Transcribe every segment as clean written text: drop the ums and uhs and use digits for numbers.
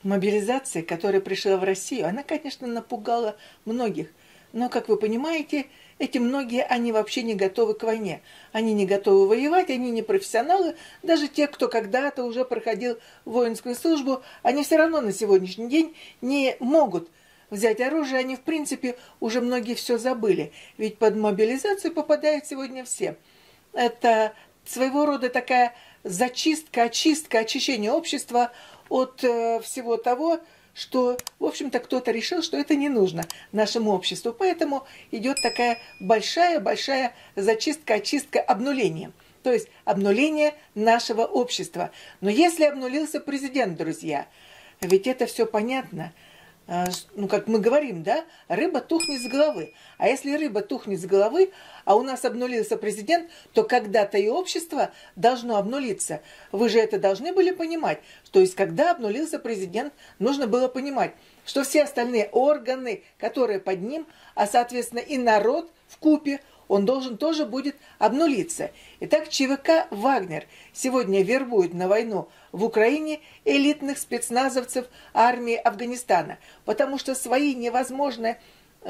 Мобилизация, которая пришла в Россию, она, конечно, напугала многих. Но, как вы понимаете, эти многие, они вообще не готовы к войне. Они не готовы воевать, они не профессионалы. Даже те, кто когда-то уже проходил воинскую службу, они все равно на сегодняшний день не могут взять оружие. Они, в принципе, уже многие все забыли. Ведь под мобилизацию попадают сегодня все. Это своего рода такая зачистка, очистка, очищение общества от всего того, что, в общем-то, кто-то решил, что это не нужно нашему обществу. Поэтому идет такая большая-большая зачистка, очистка, обнуление. То есть обнуление нашего общества. Но если обнулился президент, друзья, ведь это все понятно. Ну, как мы говорим, да, рыба тухнет с головы. А если рыба тухнет с головы, а у нас обнулился президент, то когда-то и общество должно обнулиться. Вы же это должны были понимать. То есть, когда обнулился президент, нужно было понимать, что все остальные органы, которые под ним, а, соответственно, и народ вкупе, он должен тоже будет обнулиться. Итак, ЧВК «Вагнер» сегодня вербует на войну в Украине элитных спецназовцев армии Афганистана, потому что свои невозможные,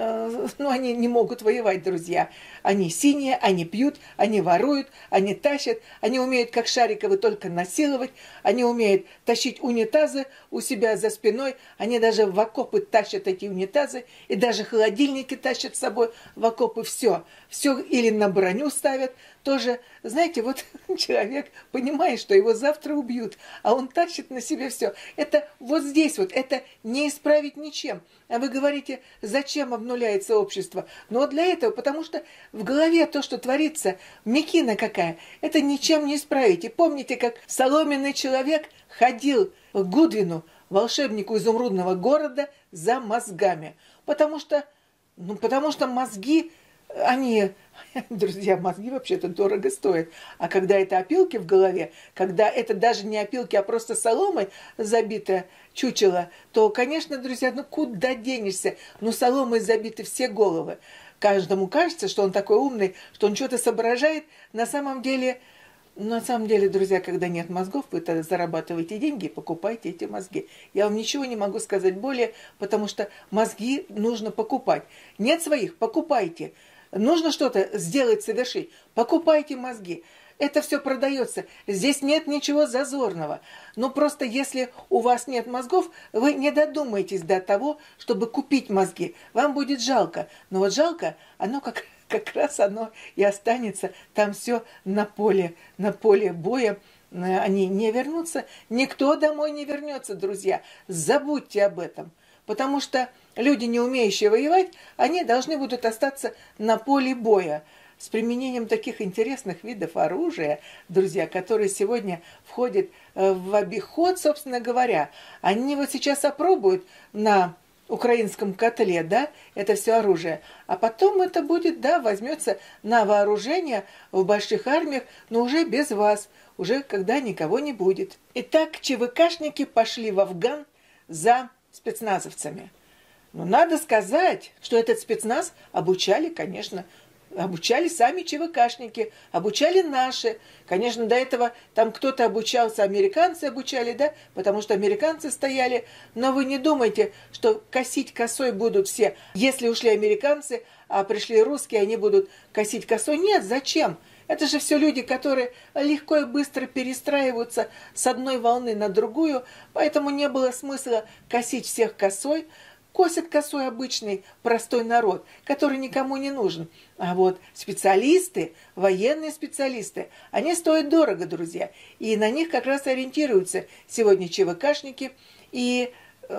они не могут воевать, друзья. Они синие, они пьют, они воруют, они тащат, они умеют, как Шариковы, только насиловать, они умеют тащить унитазы у себя за спиной, они даже в окопы тащат эти унитазы, и даже холодильники тащат с собой в окопы, все или на броню ставят. Тоже, знаете, вот человек понимает, что его завтра убьют, а он тащит на себе все. Это вот здесь вот, это не исправить ничем. А вы говорите, зачем обнуляется общество? Ну вот для этого, потому что в голове то, что творится, мекина какая, это ничем не исправить. И помните, как соломенный человек ходил к Гудвину, волшебнику изумрудного города, за мозгами. Потому что мозги, они, друзья, мозги вообще-то дорого стоят. А когда это опилки в голове, когда это даже не опилки, а просто соломой забитое чучело, то, конечно, друзья, куда денешься? Соломой забиты все головы. Каждому кажется, что он такой умный, что он что-то соображает. На самом деле, друзья, когда нет мозгов, вы тогда зарабатываете деньги, покупайте эти мозги. Я вам ничего не могу сказать более, потому что мозги нужно покупать. Нет своих, покупайте. Нужно что-то сделать, совершить, покупайте мозги. Это все продается. Здесь нет ничего зазорного. Но просто если у вас нет мозгов, вы не додумаетесь до того, чтобы купить мозги. Вам будет жалко. Но вот жалко, оно как раз оно и останется там все на поле боя. Они не вернутся. Никто домой не вернется, друзья. Забудьте об этом. Потому что люди, не умеющие воевать, они должны будут остаться на поле боя с применением таких интересных видов оружия, друзья, которые сегодня входят в обиход, собственно говоря. Они вот сейчас опробуют на украинском котле, да, это все оружие. А потом это будет, да, возьмется на вооружение в больших армиях, но уже без вас, уже когда никого не будет. Итак, ЧВКшники пошли в Афган за спецназовцами. Но надо сказать, что этот спецназ обучали, конечно, обучали сами ЧВКшники, обучали наши. Конечно, до этого там кто-то обучался, американцы обучали, да, потому что американцы стояли. Но вы не думайте, что косить косой будут все. Если ушли американцы, а пришли русские, они будут косить косой. Нет, зачем? Это же все люди, которые легко и быстро перестраиваются с одной волны на другую, поэтому не было смысла косить всех косой. Косит косой обычный простой народ, который никому не нужен. А вот специалисты, военные специалисты, они стоят дорого, друзья. И на них как раз ориентируются сегодня ЧВКшники. И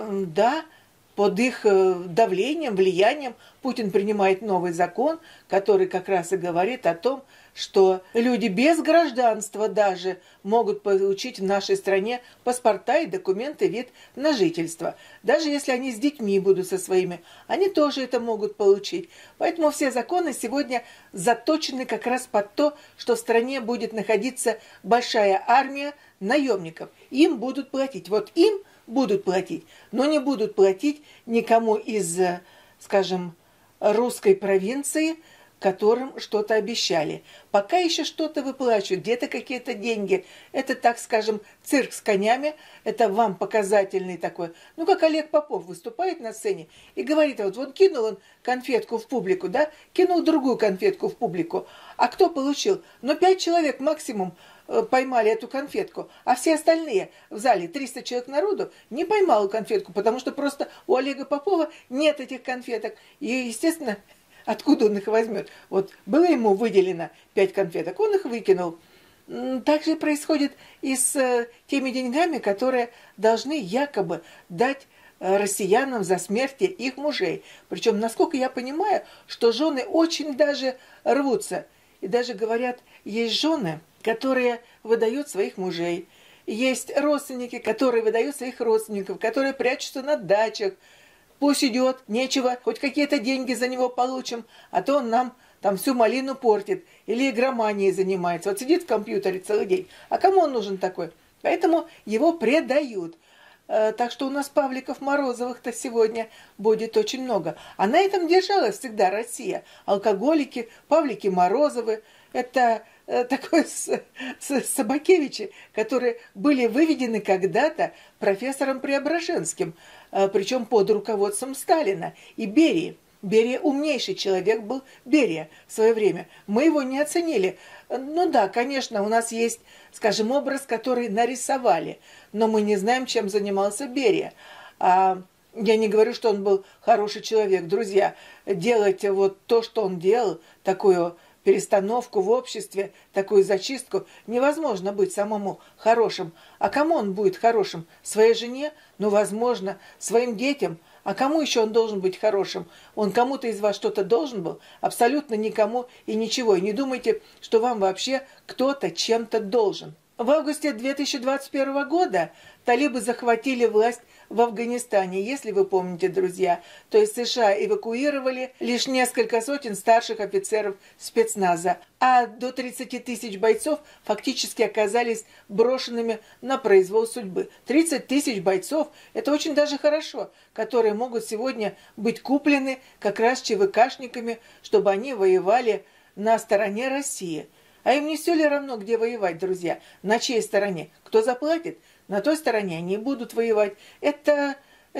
да, под их давлением, влиянием Путин принимает новый закон, который как раз и говорит о том, что люди без гражданства даже могут получить в нашей стране паспорта и документы, вид на жительство. Даже если они с детьми будут со своими, они тоже это могут получить. Поэтому все законы сегодня заточены как раз под то, что в стране будет находиться большая армия наемников. Им будут платить. Вот им будут платить, но не будут платить никому из, скажем, русской провинции, которым что-то обещали. Пока еще что-то выплачивают, где-то какие-то деньги. Это, так скажем, цирк с конями. Это вам показательный такой. Ну, как Олег Попов выступает на сцене и говорит, вот кинул он конфетку в публику, да, кинул другую конфетку в публику. А кто получил? Ну, 5 человек максимум поймали эту конфетку, а все остальные в зале, 300 человек народу, не поймало конфетку, потому что просто у Олега Попова нет этих конфеток. И, естественно, откуда он их возьмет? Вот было ему выделено 5 конфеток, он их выкинул. Так же происходит и с теми деньгами, которые должны якобы дать россиянам за смерти их мужей. Причем, насколько я понимаю, что жены очень даже рвутся. И даже говорят, есть жены, которые выдают своих мужей. Есть родственники, которые выдают своих родственников, которые прячутся на дачах. Пусть идет, нечего, хоть какие-то деньги за него получим, а то он нам там всю малину портит или игроманией занимается. Вот сидит в компьютере целый день. А кому он нужен такой? Поэтому его предают. Так что у нас Павликов Морозовых-то сегодня будет очень много. А на этом держалась всегда Россия. Алкоголики, Павлики Морозовы. Это такой Собакевичи, которые были выведены когда-то профессором Преображенским, причем под руководством Сталина и Берии. Берия умнейший человек был, Берия, в свое время. Мы его не оценили. Ну да, конечно, у нас есть, скажем, образ, который нарисовали, но мы не знаем, чем занимался Берия. Я не говорю, что он был хороший человек. Друзья, делать вот то, что он делал, такую перестановку в обществе, такую зачистку, невозможно быть самому хорошим. А кому он будет хорошим? Своей жене? Ну, возможно, своим детям. А кому еще он должен быть хорошим? Он кому-то из вас что-то должен был? Абсолютно никому и ничего. И не думайте, что вам вообще кто-то чем-то должен. В августе 2021 года талибы захватили власть в Афганистане, если вы помните, друзья. То есть США эвакуировали лишь несколько сотен старших офицеров спецназа, а до 30 тысяч бойцов фактически оказались брошенными на произвол судьбы. 30 тысяч бойцов – это очень даже хорошо, которые могут сегодня быть куплены как раз ЧВКшниками, чтобы они воевали на стороне России. А им не все ли равно, где воевать, друзья? На чьей стороне? Кто заплатит? На той стороне они будут воевать. Это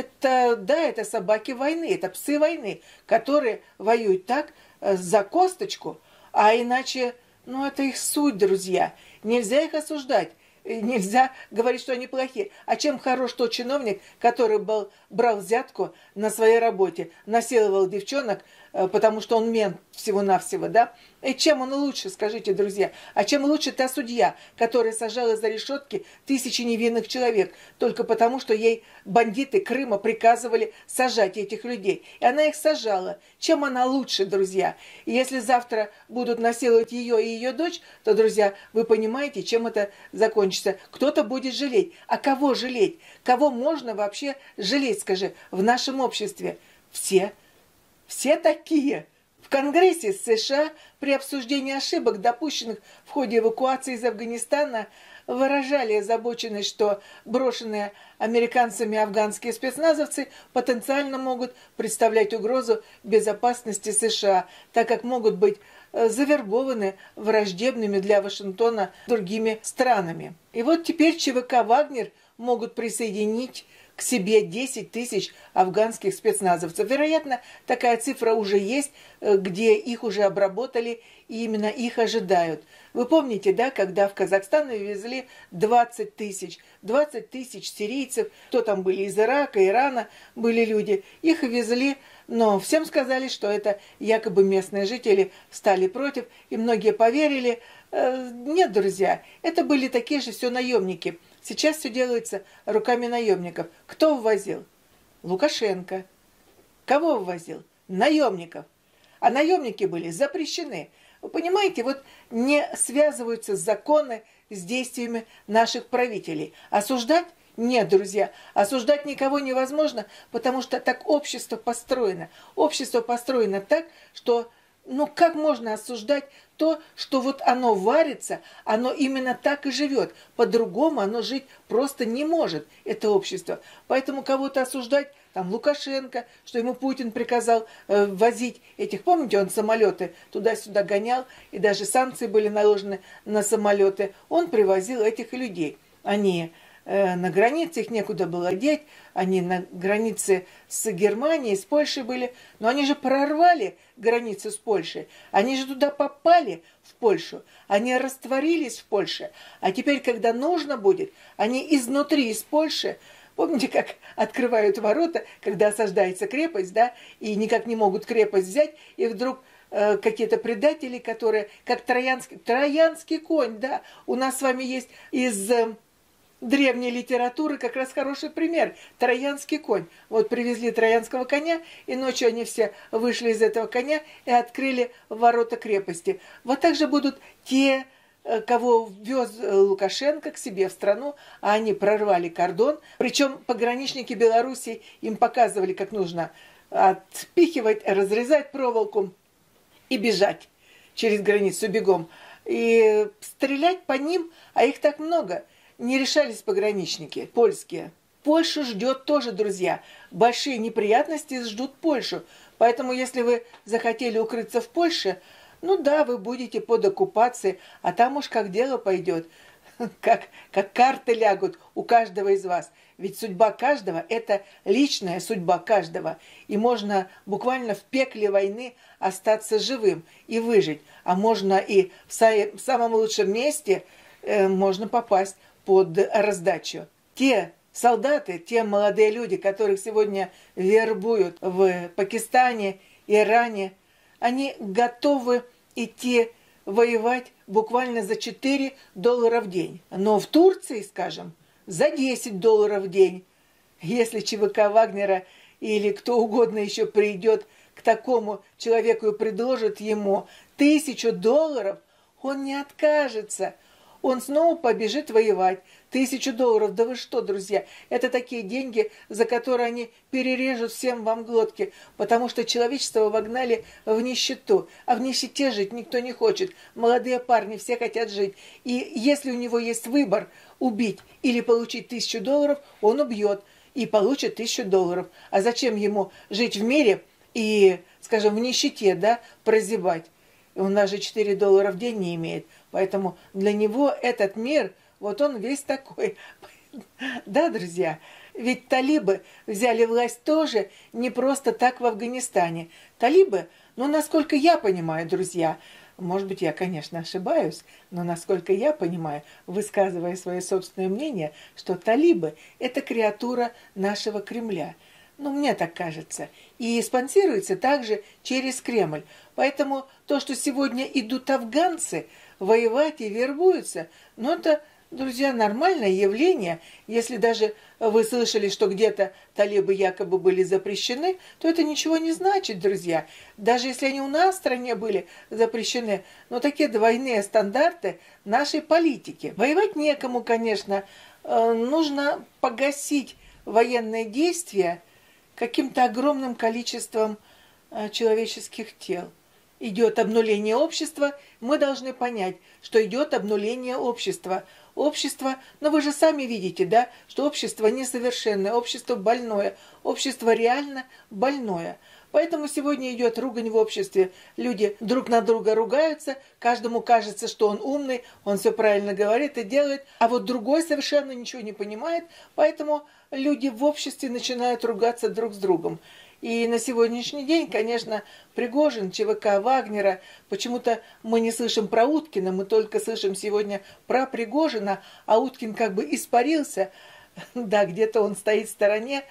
собаки войны, это псы войны, которые воюют так за косточку, а иначе, ну, это их суть, друзья. Нельзя их осуждать. Нельзя говорить, что они плохие. А чем хорош тот чиновник, который брал взятку на своей работе, насиловал девчонок, потому что он мент всего-навсего, да? И чем он лучше, скажите, друзья? А чем лучше та судья, которая сажала за решетки тысячи невинных человек, только потому, что ей бандиты Крыма приказывали сажать этих людей. И она их сажала. Чем она лучше, друзья? И если завтра будут насиловать ее и ее дочь, то, друзья, вы понимаете, чем это закончится. Кто-то будет жалеть. А кого жалеть? Кого можно вообще жалеть, скажи, в нашем обществе? Все. Все такие. В Конгрессе США при обсуждении ошибок, допущенных в ходе эвакуации из Афганистана, выражали озабоченность, что брошенные американцами афганские спецназовцы потенциально могут представлять угрозу безопасности США, так как могут быть завербованы враждебными для Вашингтона другими странами. И вот теперь ЧВК «Вагнер» могут присоединить к себе 10 тысяч афганских спецназовцев. Вероятно, такая цифра уже есть, где их уже обработали, и именно их ожидают. Вы помните, да, когда в Казахстан везли 20 тысяч сирийцев, кто там были из Ирака, Ирана были люди, их везли, но всем сказали, что это якобы местные жители стали против, и многие поверили. Нет, друзья, это были такие же все наемники. Сейчас все делается руками наемников. Кто ввозил? Лукашенко. Кого ввозил? Наемников. А наемники были запрещены. Вы понимаете, вот не связываются законы с действиями наших правителей. Осуждать? Нет, друзья, осуждать никого невозможно, потому что так общество построено. Общество построено так, что, ну как можно осуждать то, что вот оно варится, оно именно так и живет. По-другому оно жить просто не может, это общество. Поэтому кого-то осуждать, там Лукашенко, что ему Путин приказал возить этих, помните, он самолеты туда-сюда гонял, и даже санкции были наложены на самолеты. Он привозил этих людей. Они на границе, их некуда было деть, они на границе с Германией, с Польшей были, но они же прорвали границу с Польшей, они же туда попали, в Польшу, они растворились в Польше, а теперь, когда нужно будет, они изнутри, из Польши, помните, как открывают ворота, когда осаждается крепость, да, и никак не могут крепость взять, и вдруг какие-то предатели, которые, как троянский конь, да, у нас с вами есть из древней литературы как раз хороший пример. Троянский конь. Вот привезли троянского коня, и ночью они все вышли из этого коня и открыли ворота крепости. Вот так же будут те, кого вез Лукашенко к себе в страну, а они прорвали кордон. Причем пограничники Белоруссии им показывали, как нужно отпихивать, разрезать проволоку и бежать через границу бегом. И стрелять по ним, а их так много, не решались пограничники польские. Польшу ждет тоже, друзья. Большие неприятности ждут Польшу. Поэтому, если вы захотели укрыться в Польше, ну да, вы будете под оккупацией, а там уж как дело пойдет, как карты лягут у каждого из вас. Ведь судьба каждого – это личная судьба каждого. И можно буквально в пекле войны остаться живым и выжить. А можно и в самом лучшем месте можно попасть под раздачу. Те солдаты, те молодые люди, которых сегодня вербуют в Пакистане, Иране, они готовы идти воевать буквально за $4 в день. Но в Турции, скажем, за $10 в день. Если ЧВК Вагнера или кто угодно еще придет к такому человеку и предложит ему $1000, он не откажется. Он снова побежит воевать. $1000, да вы что, друзья? Это такие деньги, за которые они перережут всем вам глотки, потому что человечество вогнали в нищету. А в нищете жить никто не хочет. Молодые парни все хотят жить. И если у него есть выбор убить или получить $1000, он убьет и получит $1000. А зачем ему жить в мире и, скажем, в нищете, да, прозябать? Он даже $4 в день не имеет. Поэтому для него этот мир, вот он весь такой. Да, друзья? Ведь талибы взяли власть тоже не просто так в Афганистане. Талибы, ну, насколько я понимаю, друзья, может быть, я, конечно, ошибаюсь, но насколько я понимаю, высказывая свое собственное мнение, что талибы – это креатура нашего Кремля. Ну, мне так кажется. И спонсируется также через Кремль. Поэтому то, что сегодня идут афганцы воевать и вербуются, ну, это, друзья, нормальное явление. Если даже вы слышали, что где-то талибы якобы были запрещены, то это ничего не значит, друзья. Даже если они у нас в стране были запрещены, но такие двойные стандарты нашей политики. Воевать некому, конечно. Нужно погасить военные действия каким-то огромным количеством человеческих тел. Идет обнуление общества, мы должны понять, что идет обнуление общества. Общество, но вы же сами видите, да, что общество несовершенное, общество больное, общество реально больное. Поэтому сегодня идет ругань в обществе. Люди друг на друга ругаются, каждому кажется, что он умный, он все правильно говорит и делает, а вот другой совершенно ничего не понимает, поэтому люди в обществе начинают ругаться друг с другом. И на сегодняшний день, конечно, Пригожин, ЧВК Вагнера, почему-то мы не слышим про Уткина, мы только слышим сегодня про Пригожина, а Уткин как бы испарился, да, где-то он стоит в стороне,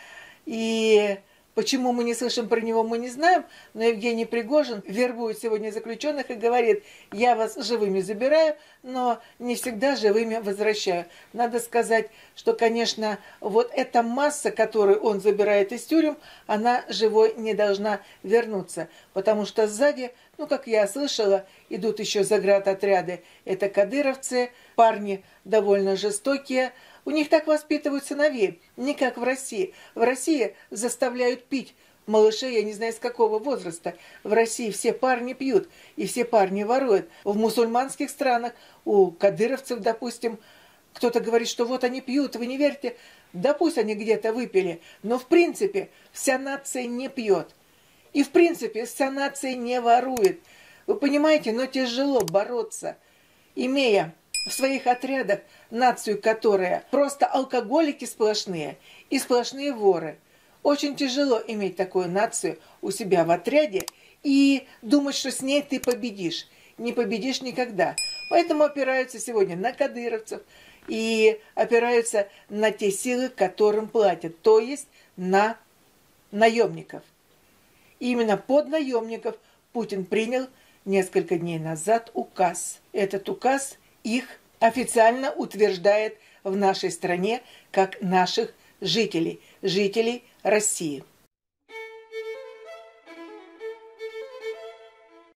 и почему мы не слышим про него, мы не знаем, но Евгений Пригожин вербует сегодня заключенных и говорит: я вас живыми забираю, но не всегда живыми возвращаю. Надо сказать, что, конечно, вот эта масса, которую он забирает из тюрем, она живой не должна вернуться, потому что сзади, ну, как я слышала, идут еще заградотряды. Это кадыровцы, парни довольно жестокие. У них так воспитывают сыновей, не как в России. В России заставляют пить малышей, я не знаю, с какого возраста. В России все парни пьют, и все парни воруют. В мусульманских странах у кадыровцев, допустим, Кто-то говорит, что вот они пьют, вы не верьте. Да пусть они где-то выпили, но в принципе вся нация не пьет. И в принципе вся нация не ворует. Вы понимаете, но тяжело бороться, имея в своих отрядах нацию, которая просто алкоголики сплошные и сплошные воры. Очень тяжело иметь такую нацию у себя в отряде и думать, что с ней ты победишь. Не победишь никогда. Поэтому опираются сегодня на кадыровцев и опираются на те силы, которым платят, то есть на наемников. И именно под наемников Путин принял несколько дней назад указ. Этот указ их официально утверждает в нашей стране как наших жителей, жителей России.